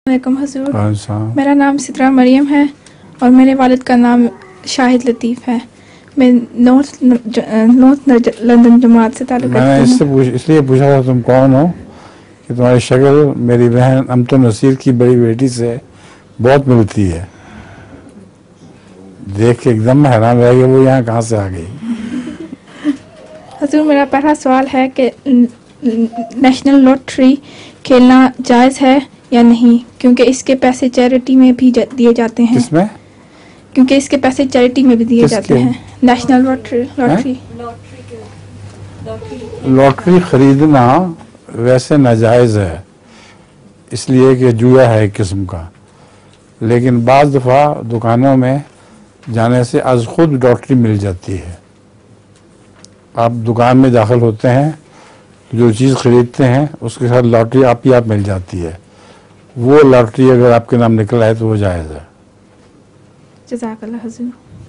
वालेकुम हजूर। मेरा नाम सितरा मरियम है और मेरे वालिद का नाम शाहिद लतीफ़ है। मैं नॉर्थ लंदन जमात से ताल्लुक़ रखती हूँ। इसलिए पूछा था तुम कौन हो कि तुम्हारी शक्ल मेरी बहन अमतो नसीर की बड़ी बेटी से बहुत मिलती है। देख के एकदम हैरान रह गए वो यहाँ कहाँ से आ गई। हजूर, मेरा पहला सवाल है कि नेशनल लॉटरी खेलना जायज़ है या नहीं, क्योंकि इसके पैसे चैरिटी में भी दिए जाते हैं। किसमें? क्योंकि इसके पैसे चैरिटी में भी दिए जाते हैं। नेशनल लॉटरी खरीदना वैसे नाजायज़ है, इसलिए कि जुआ है एक किस्म का। लेकिन बाज़ दफ़ा दुकानों में जाने से आज खुद लॉटरी मिल जाती है। आप दुकान में दाखिल होते हैं, जो चीज़ ख़रीदते हैं उसके साथ लॉटरी आप ही आप मिल जाती है। वो लॉटरी अगर आपके नाम निकला है तो वो जायज़ है। जज़ाकल्लाह हुज़ूर।